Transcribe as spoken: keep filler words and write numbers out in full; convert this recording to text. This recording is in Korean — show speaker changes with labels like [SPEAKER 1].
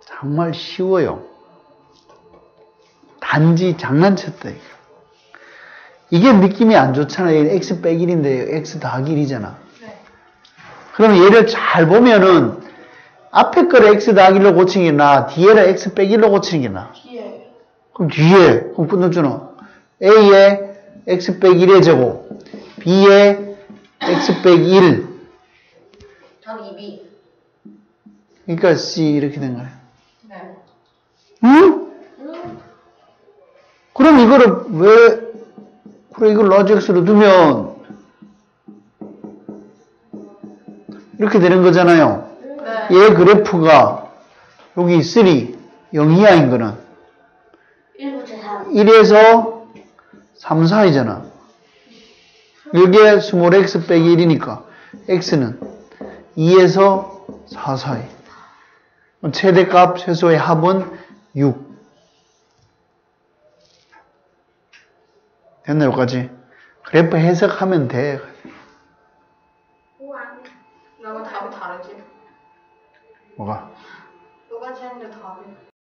[SPEAKER 1] 정말 쉬워요. 단지 장난쳤다. 이게 느낌이 안 좋잖아요. x 빼기 일인데 x 더하기 일이잖아.
[SPEAKER 2] 네.
[SPEAKER 1] 그럼 얘를 잘 보면은 앞에 거를 x 더하기 일로 고치는 게 나아? 뒤에를 x 빼기 일로 고치는 게 나아?
[SPEAKER 2] 뒤에.
[SPEAKER 1] 그럼 뒤에, 그럼 끝났잖아. a에 x 빼기 일의 제곱, b에 x 빼기 일.
[SPEAKER 2] 답 이 비.
[SPEAKER 1] 그러니까 C 이렇게 된 거예요.
[SPEAKER 2] 네.
[SPEAKER 1] 응?
[SPEAKER 2] 음.
[SPEAKER 1] 그럼 이거를 왜, 그래, 이걸 로직스로 두면 이렇게 되는 거잖아요.
[SPEAKER 2] 네.
[SPEAKER 1] 얘 그래프가 여기 삼, 영 이하인 거는
[SPEAKER 2] 일부터 삼.
[SPEAKER 1] 일에서 삼 사이잖아. 이게 스몰 x 빼기 일이니까 x는 이에서 사 사이. 최대값 최소의 합은 육. 됐나 여기까지? 그래프 해석하면 돼.
[SPEAKER 2] 우와. 나만 답이 다르지?
[SPEAKER 1] 뭐가?
[SPEAKER 2] 똑같이 했는데 답이.